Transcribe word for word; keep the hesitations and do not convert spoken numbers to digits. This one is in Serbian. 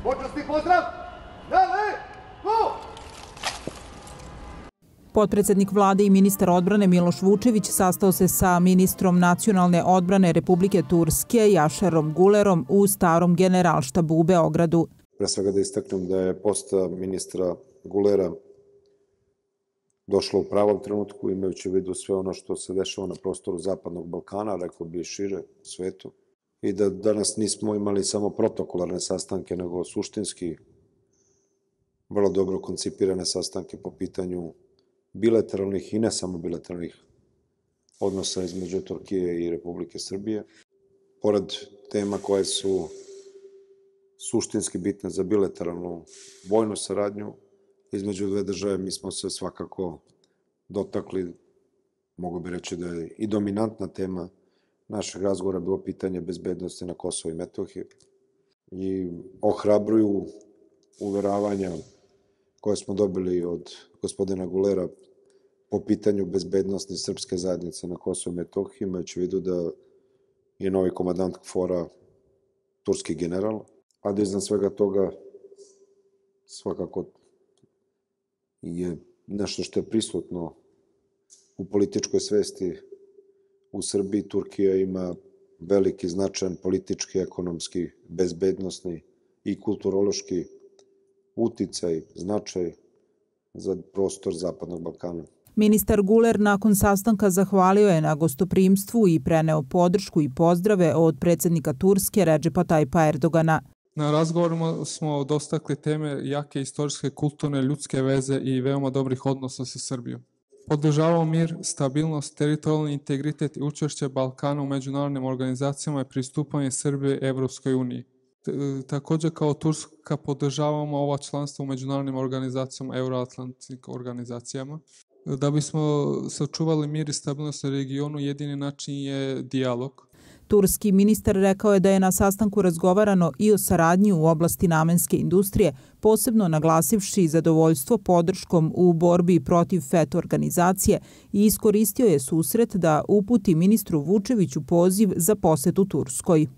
Počasni pozdrav! Dale! Go! Potpredsednik vlade i ministar odbrane Miloš Vučević sastao se sa ministrom nacionalne odbrane Republike Turske Yaşarom Gulerom u starom generalštabu u Beogradu. Pre svega da istaknem da je posta ministra Gulera došla u pravom trenutku, imajući u vidu sve ono što se dešava na prostoru Zapadnog Balkana, rekao bi i šire svetu, i da danas nismo imali samo protokolarne sastanke, nego suštinski vrlo dobro koncipirane sastanke po pitanju bilateralnih i ne samo bilateralnih odnosa između Turkije i Republike Srbije. Pored tema koje su suštinski bitne za bilateralnu vojnu saradnju između dve države, mi smo se svakako dotakli, mogu bi reći da je i dominantna tema našeg razgovora bilo pitanje bezbednosti na Kosovo i Metohiji i ohrabruju uveravanja koje smo dobili od gospodina Gulera po pitanju bezbednosti srpske zajednice na Kosovo i Metohiji, imajući u vidu da je novi komandant KFOR-a turski general, a da iznad svega toga svakako je nešto što je prisutno u političkoj svesti u Srbiji. Turkija ima veliki značajan politički, ekonomski, bezbednosni i kulturološki uticaj, značaj za prostor Zapadnog Balkana. Ministar Guler nakon sastanka zahvalio je na gostoprimstvu i preneo podršku i pozdrave od predsjednika Turske Redžepa Tajpa Erdogana. Na razgovorima smo dostakli teme jake istorijske, kulturne, ljudske veze i veoma dobrih odnosa sa Srbijom. Podržavamo mir, stabilnost, teritorijalni integritet i učešće Balkana u međunarodnim organizacijama i pristupanje Srbije Evropskoj uniji. Također kao Turska podržavamo ova članstva u međunarodnim organizacijama, euroatlantskim organizacijama. Da bismo sačuvali mir i stabilnost u regionu, jedini način je dijalog. Turski ministar rekao je da je na sastanku razgovarano i o saradnji u oblasti namenske industrije, posebno naglasivši zadovoljstvo podrškom u borbi protiv FET organizacije i iskoristio je susret da uputi ministru Vučeviću poziv za posetu Turskoj.